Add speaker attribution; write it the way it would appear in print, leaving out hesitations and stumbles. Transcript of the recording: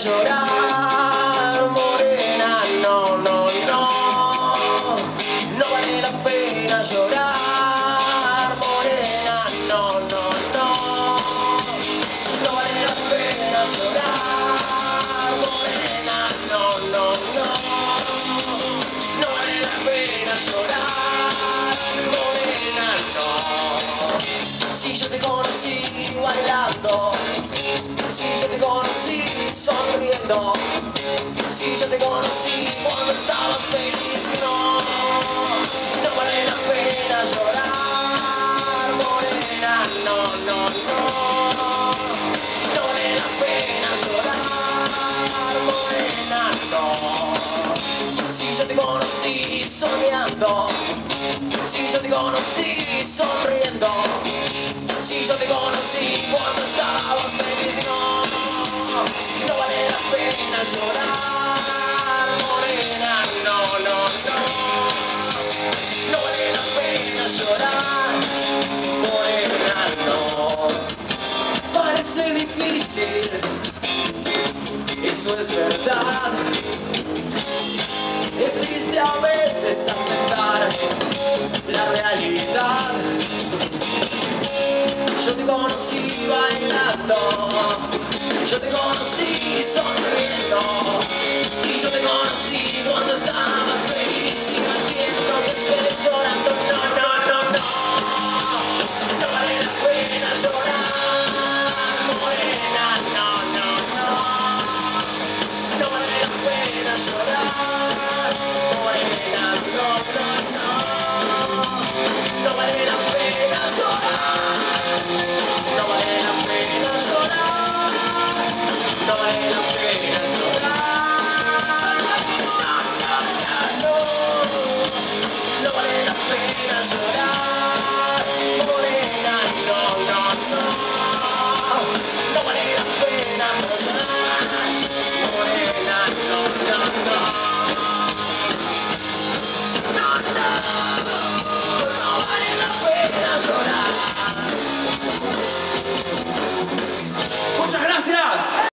Speaker 1: llorar, morena, no, no, no. No vale la pena llorar, morena, no, no, no. No vale la pena llorar, morena, no, no, no. No vale la pena llorar, morena, no. Si yo te conocí bailando, si yo te conocí sonriendo, si yo te conocí cuando estabas feliz, no, no vale la pena llorar, morena, no, no, no. No vale la pena llorar, morena, no. Si yo te conocí soñando, si yo te conocí sonriendo, si yo te conocí cuando estabas feliz, no, no vale la pena llorar, morena, no, no, no. No vale la pena llorar, morena, no. Parece difícil, eso es verdad. Es triste a veces aceptar la realidad. Yo te conocí bailando,